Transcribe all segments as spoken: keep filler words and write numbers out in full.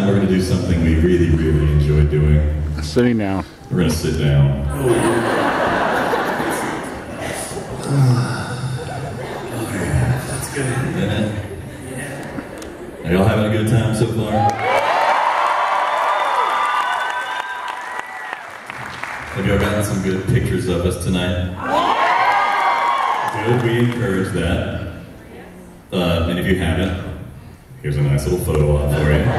we're going to do something we really, really enjoy doing. Sitting down. We're going to sit down. Oh, yeah, that's good. Yeah. Are y'all having a good time so far? Have y'all gotten some good pictures of us tonight? Good, we encourage that. Uh, and if you haven't, here's a nice little photo op for you.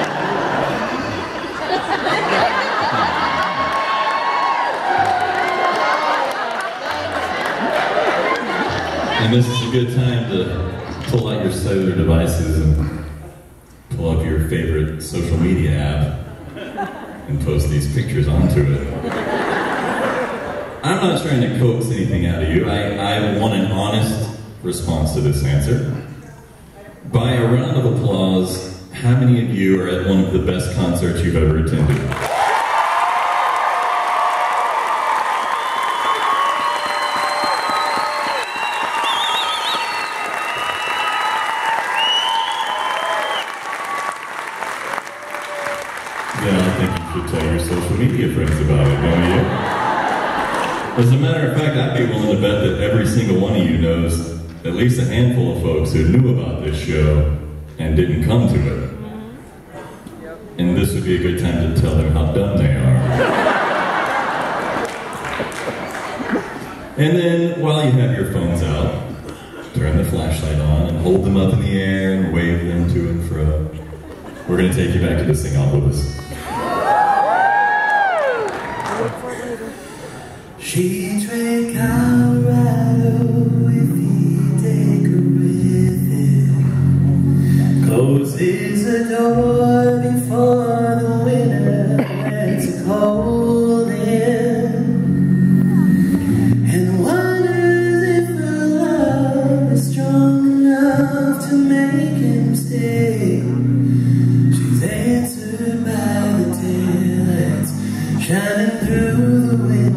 And this is a good time to pull out your cellular devices and pull up your favorite social media app and post these pictures onto it. I'm not trying to coax anything out of you. I, I want an honest response to this answer. By a round of applause, how many of you are at one of the best concerts you've ever attended? Then I think you should tell your social media friends about it, don't you? As a matter of fact, I'd be willing to bet that every single one of you knows at least a handful of folks who knew about this show and didn't come to it. And this would be a good time to tell them how dumb they are. And then, while you have your phones out, turn the flashlight on and hold them up in the air and wave them to and fro. We're going to take you back to the sing-off with us. She drank Colorado if he take her with him. Closes the door before the winter lets a cold in. And wonders if her love is strong enough to make him stay. She's answered by the taillights shining through the window.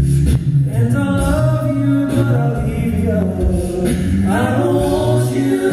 I don't want you